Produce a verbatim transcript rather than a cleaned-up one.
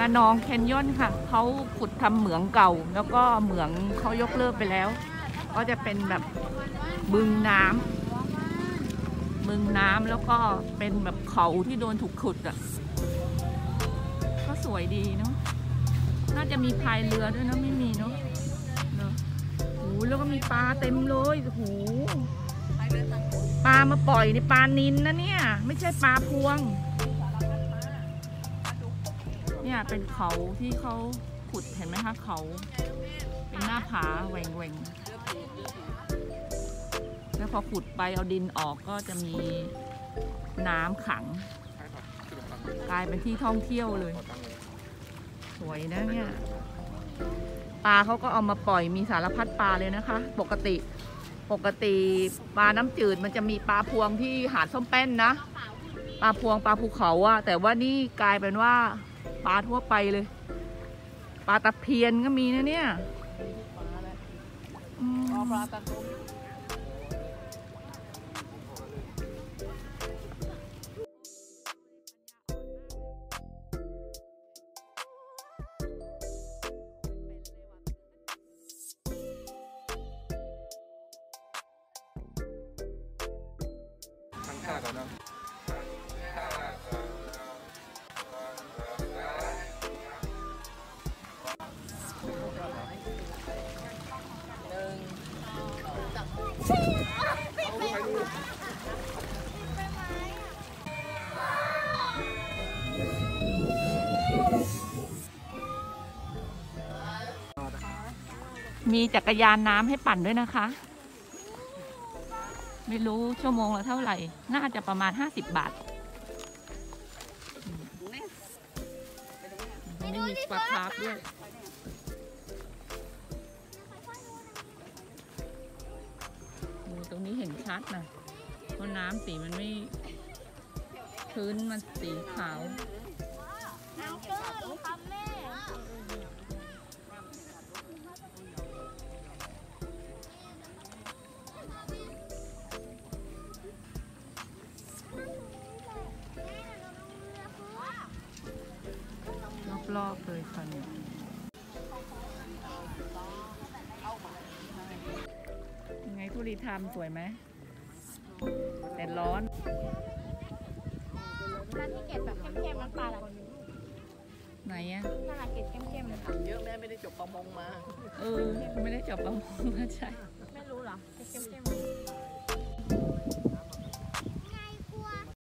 ระนองแคนยอนค่ะเขาขุดทำเหมืองเก่าแล้วก็เหมืองเขายกเลิกไปแล้วก็จะเป็นแบบบึงน้ำบึงน้ำแล้วก็เป็นแบบเขาที่โดนถูกขุดอ่ะก็สวยดีเนาะน่าจะมีพายเรือด้วยนะไม่มีเนาะเนาะโอ้แล้วก็มีปลาเต็มเลยโอ้โหปลามาปล่อยในปลานิลนะเนี่ยไม่ใช่ปลาพวงเนี่ยเป็นเขาที่เขาขุดเห็นไหมคะเขาเป็นหน้าผาแหว่งแหว่งแล้วพอขุดไปเอาดินออกก็จะมีน้ำขังกลายเป็นที่ท่องเที่ยวเลยสวยนะเนี่ยปลาเขาก็เอามาปล่อยมีสารพัดปลาเลยนะคะปกติปกติปลาน้ำจืดมันจะมีปลาพวงที่หาดส้มแป้นนะปลาพวงปลาภูเขาอะแต่ว่านี่กลายเป็นว่าปลาทั่วไปเลยปลาตะเพียนก็มีนะเนี่ยปลาตะกุมตั้งค่าก่อนเนาะมีจักรยานน้ำให้ปั่นด้วยนะคะไม่รู้ชั่วโมงละเท่าไหร่น่าจะประมาณห้าสิบบาทไม่มีปลาคาร์ฟด้วยตรงนี้เห็นชัดนะเพราะน้ำสีมันไม่พื้นมันสีขาวน้ำตื้นครับแม่รอบๆเลยค่ะเนี่ยยังไงทุเรียนทำสวยไหมแต่ร้อนร้านที่เกล็ดแบบเข้มๆน้ำปลาอะไรไหนอะถ้าร้านเกล็ดเข้มๆเลยค่ะเยอะแม่ไม่ได้จบประมงมาเออไม่ได้จบประมงมาใช่ไม่รู้เหรอเกล็ดเข้มๆ